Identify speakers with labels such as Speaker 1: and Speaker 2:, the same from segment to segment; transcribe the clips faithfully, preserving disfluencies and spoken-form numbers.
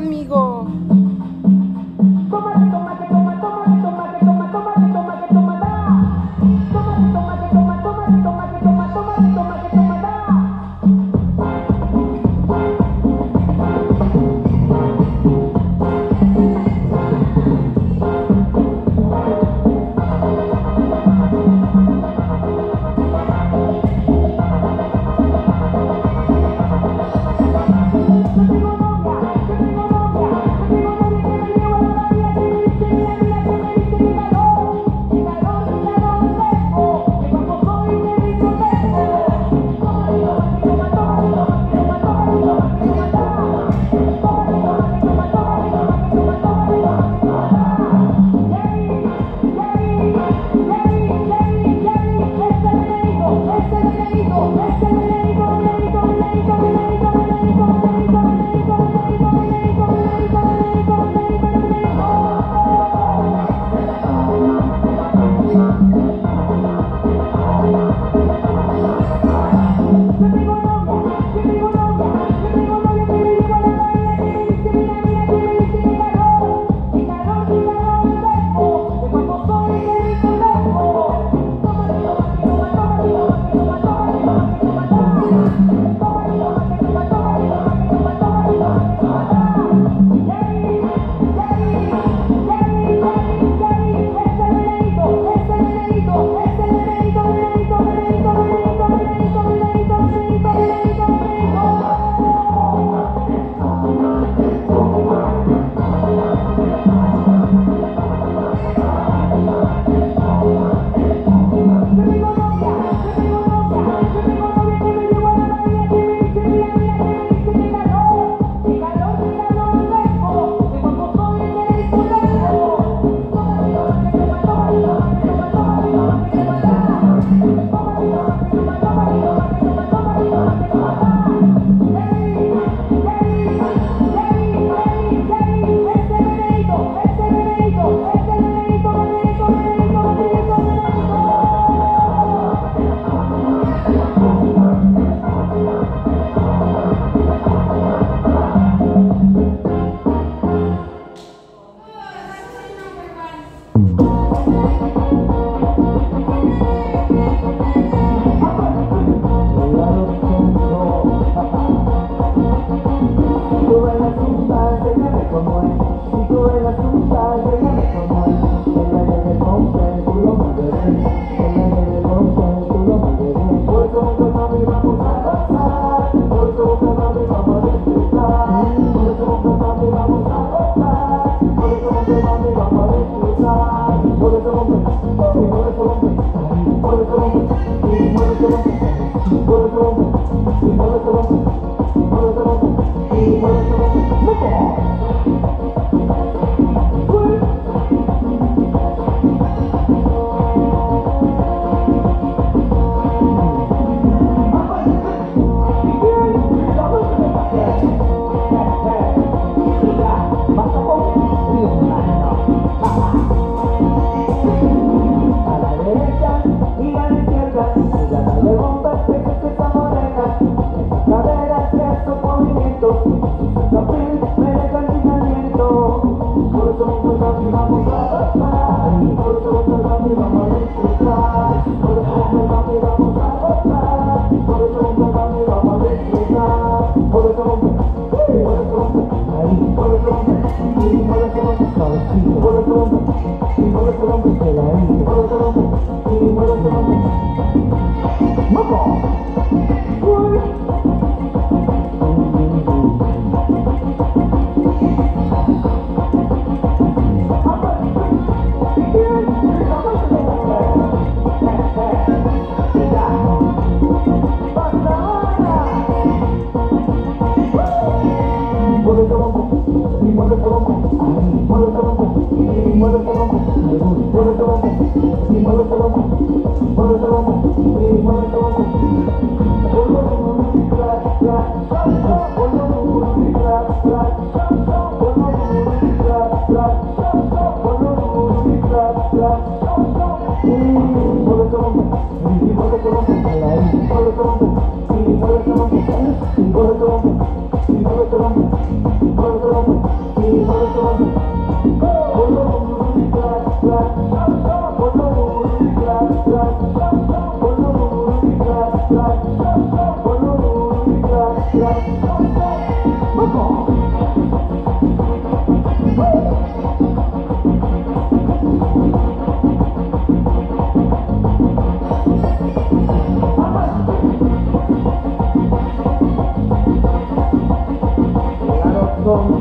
Speaker 1: Amigo.
Speaker 2: Tómate, tómate, toma, tómate, tómate, toma, tómate, tómate, toma, da. Tómate, tómate, toma, tómate, tómate, toma, tómate, tómate, toma, da.
Speaker 3: Mueve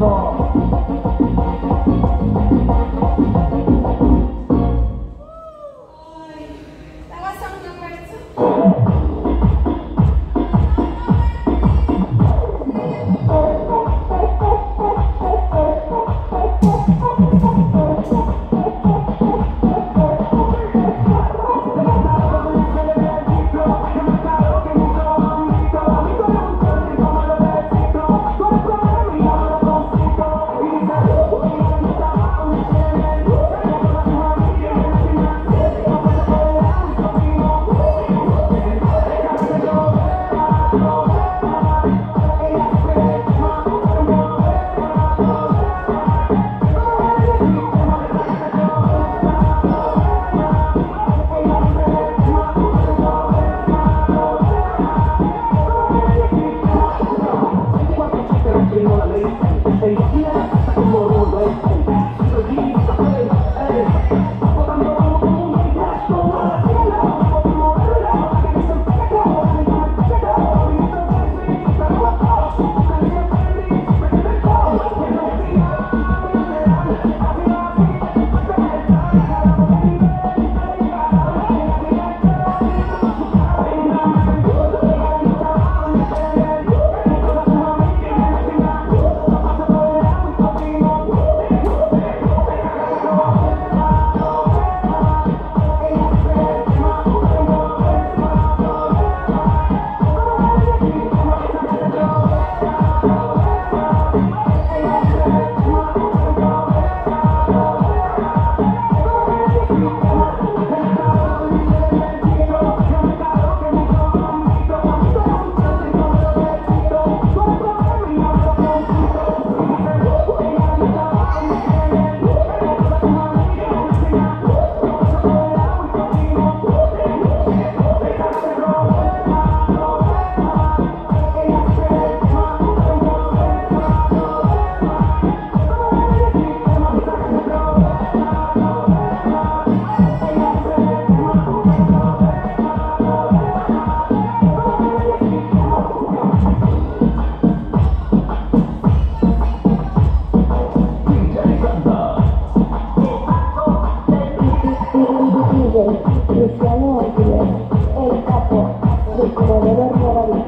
Speaker 2: Luciano Aguilera, el capo del corredor Moravia.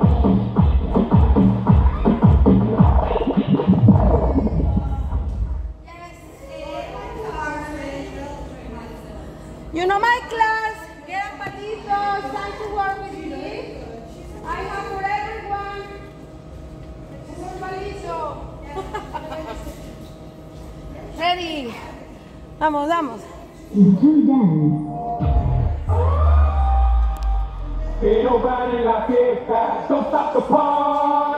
Speaker 1: You know my class, get up patitos, time to work with me. I have for everyone. Un palito. Ready. Vamos, vamos.
Speaker 3: Ain't nobody in la fiesta, don't stop the party.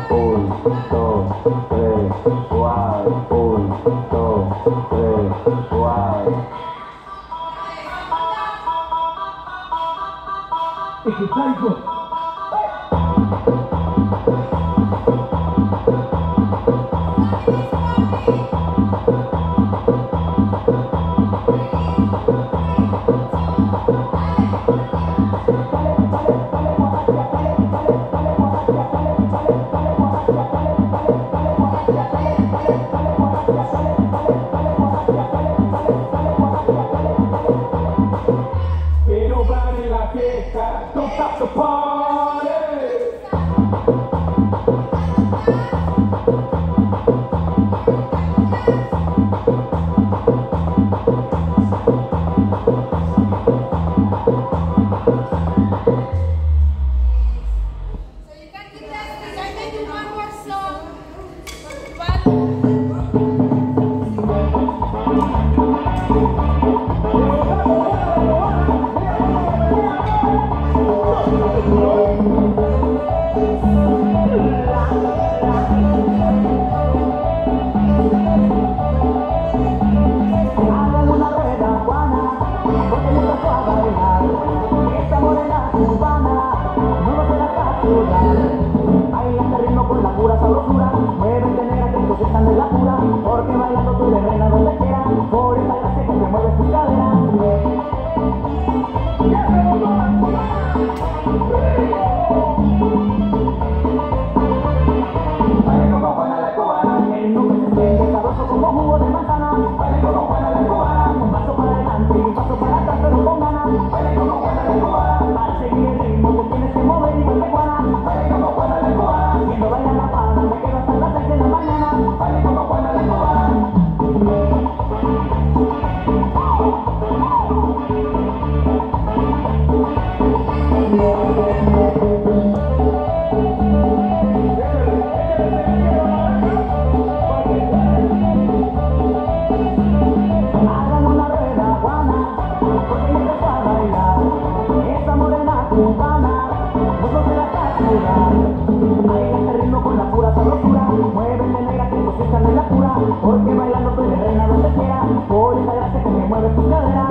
Speaker 4: un, dos, tres, cuatro, un, dos, tres, cuatro.
Speaker 3: Don't stop the party.
Speaker 2: Porque bailando tú eres reina donde quiera, por esa gracia que te mueves tu cadera. Baile como Juana la cubana, el nombre se siente sabroso como jugo de manzana. Baile como Juana la cubana, un paso para adelante y un paso para atrás pero con ganas. Baile como Juana la cubana, para seguir el ritmo te tienes que mover igual que Juana. Baile como Juana la cubana, viendo bailar la pana, me quedo hasta las seis de la mañana. Baile como Juana la cubana. Hagan una rueda, Juana, porque me gusta bailar. Esa morena cubana, vos se la captura. Baila este ritmo con la pura sabrosura. Muévete negra que tus hijas de la pura. Porque bailando tú eres reina donde quiera. Por esa gracia que me mueve tu cadera.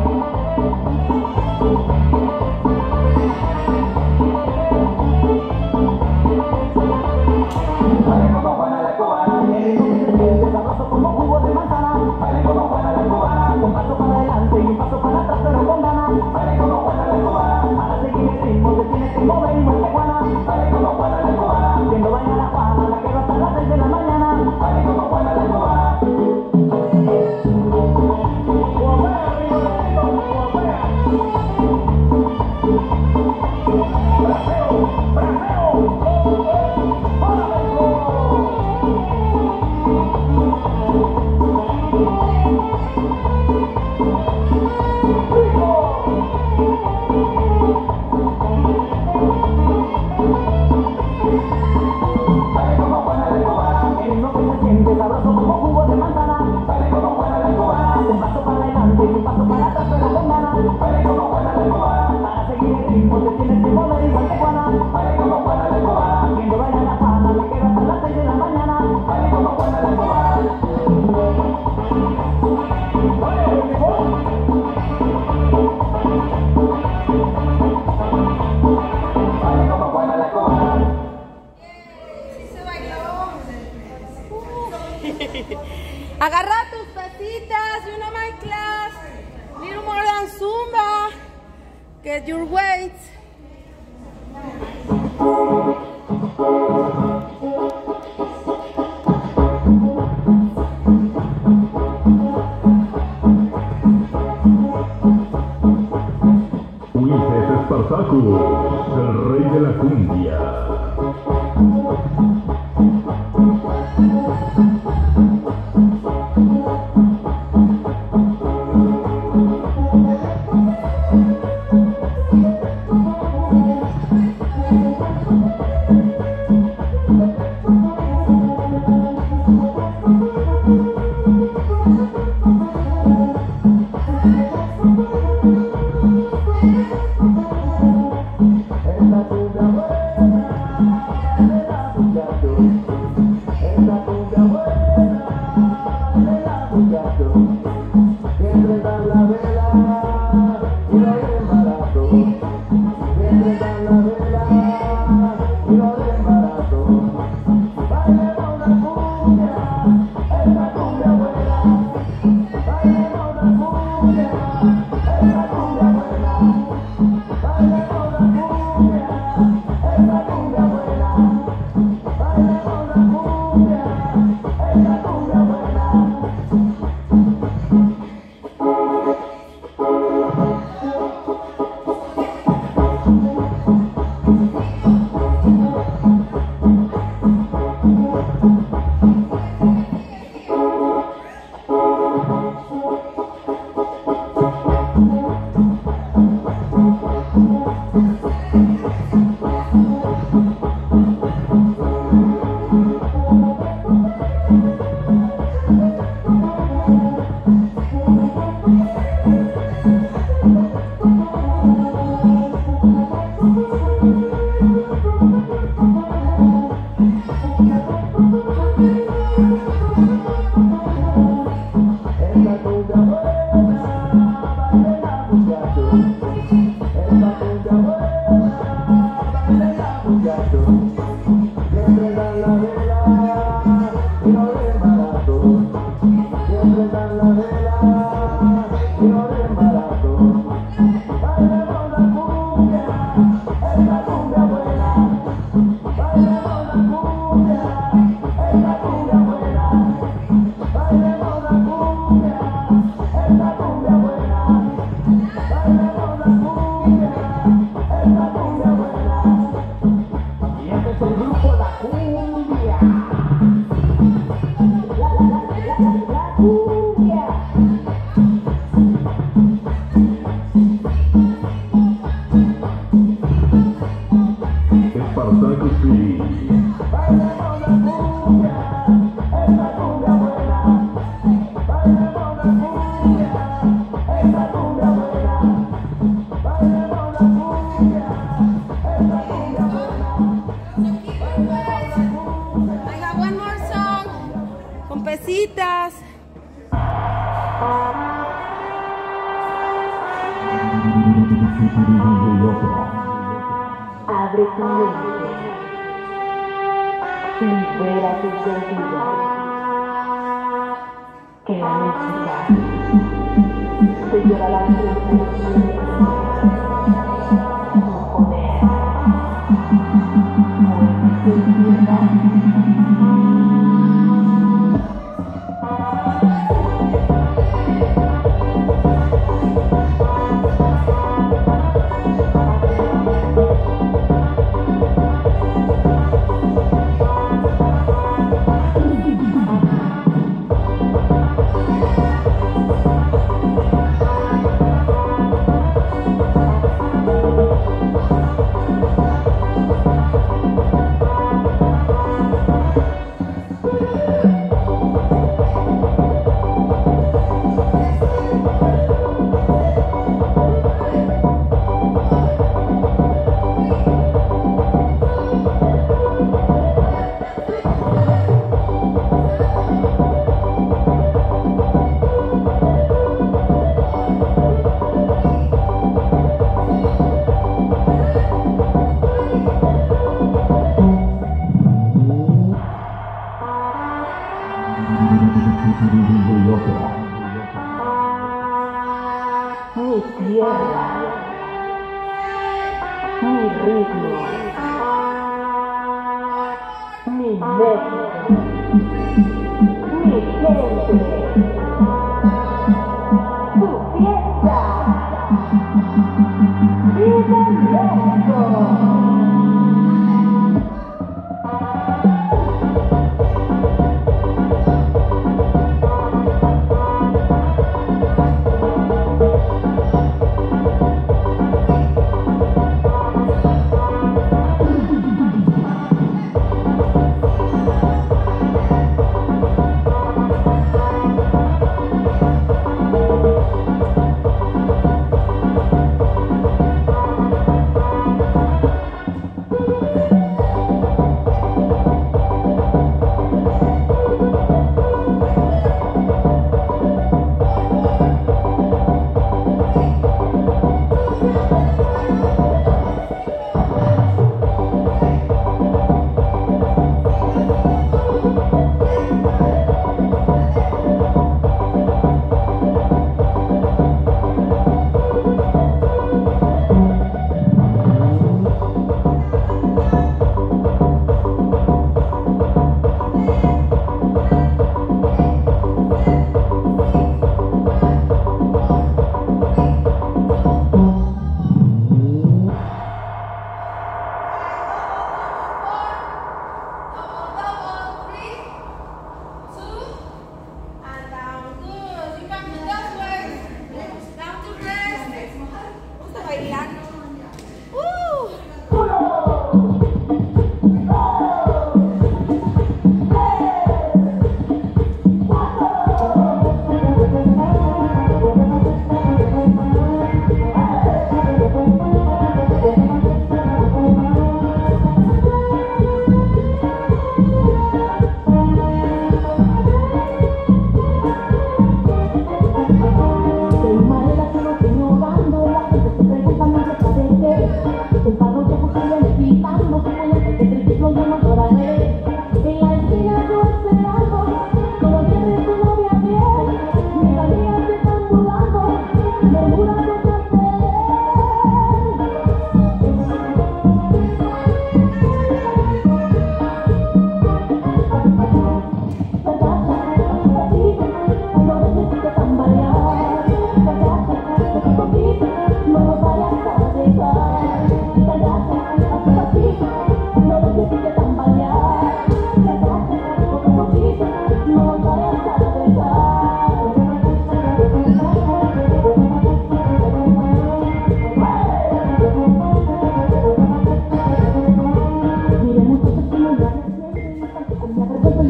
Speaker 2: Baile como Juana la cubana, el ritmo que se siente sabroso como jugo de manzana. Baile como Juana la cubana, un paso para adelante y un paso para atrás pero con ganas. Baile como Juana la cubana, para seguir el ritmo te tienes que mover igual que Juana. Baile como Juana la cubana, viendo bailar la Juana, la quedo hasta las seis de la mañana. Baile como Juana la cubana. Baile como Juana la cubana, el ritmo que se siente sabroso como jugo de manzana. Baile como Juana la cubana, un paso para adelante y un paso para atrás pero con ganas. Baile como Juana la cubana, para seguir el ritmo te tienes que mover igual que Juana. Baile como Juana la cubana, viendo bailar la pana, me quedo hasta las seis de la mañana. Baile como Juana la cubana. Baile como Juana la cubana.
Speaker 1: Agarra tus pasitas, you know my class. Little more than Zumba. Get your weights.
Speaker 5: Ulises Espartaco, el rey de la cumbia.
Speaker 2: Es la cumbia buena.
Speaker 1: Besitas.
Speaker 6: Abre tu mente, libera tus sentidos, que la música te lleva a la vida con poder, mueve tu vida. Mi tierra, mi ritmo, mi México, mi gente, tu fiesta, vive México.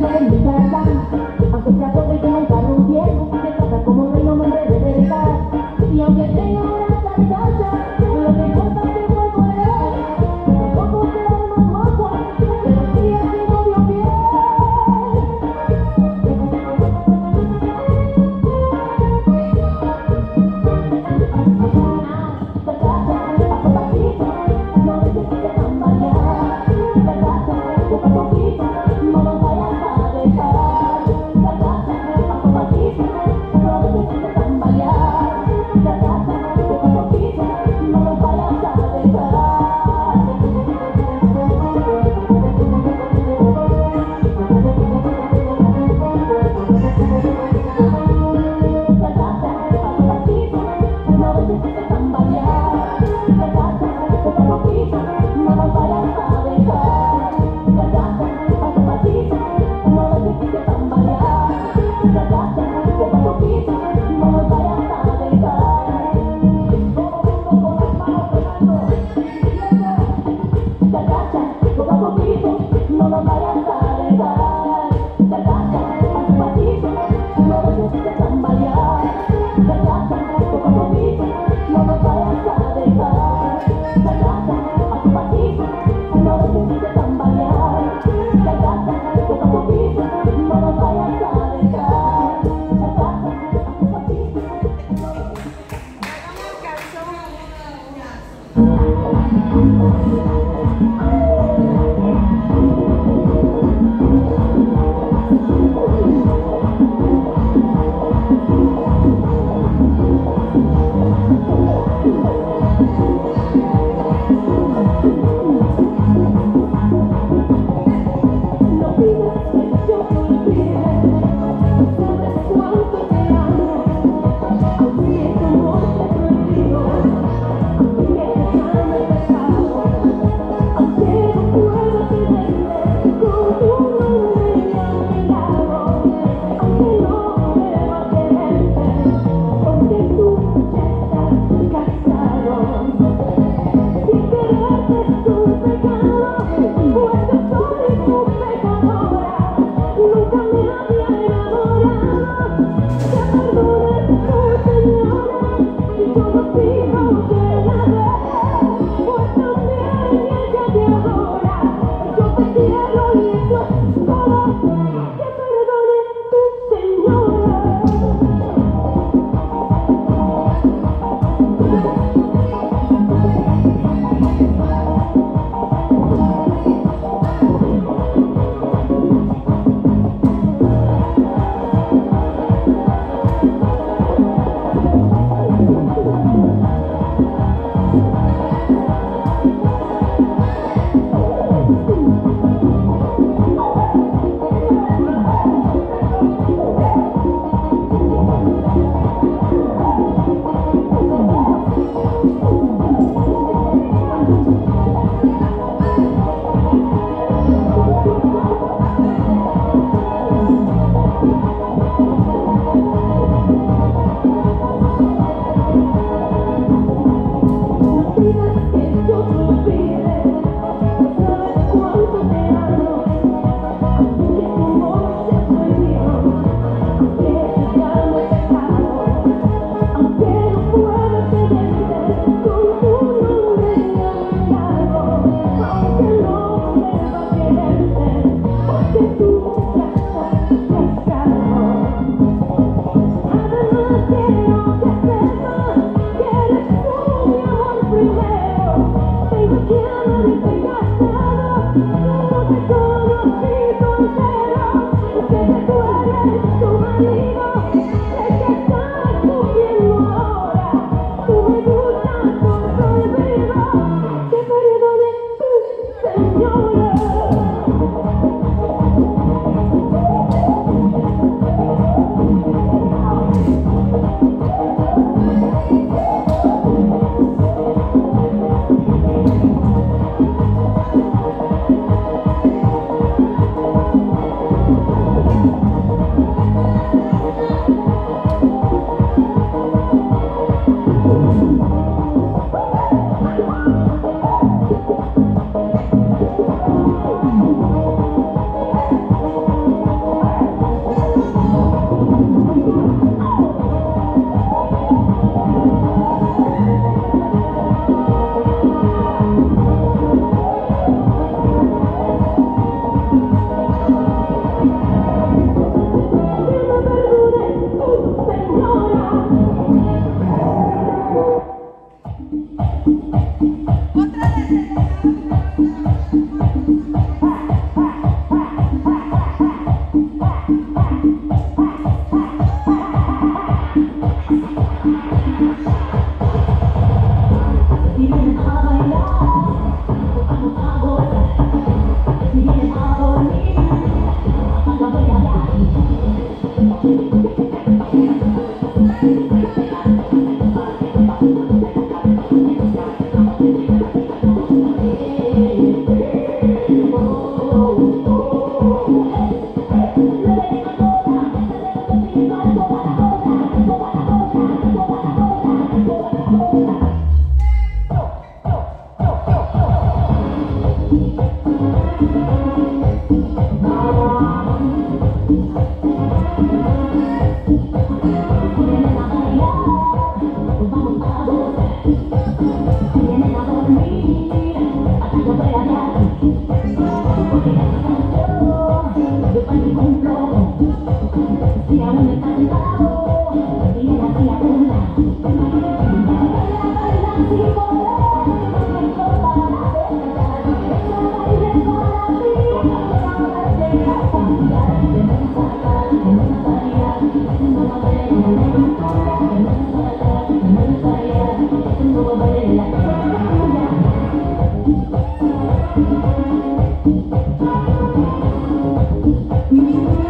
Speaker 6: de mi casa, aunque sea pobre y tenga un carro viejo, me trata como reino, me de verdad. Y aunque tenga una carcacha, lo que importa es que fue por él. Tampoco será el más guapo, pero sí es mi novio fiel. Poco a poquito, no nos vayas a dejar.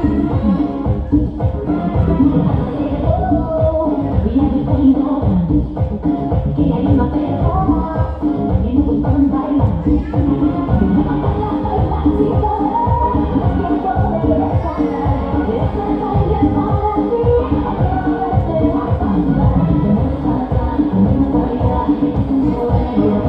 Speaker 6: Thank you.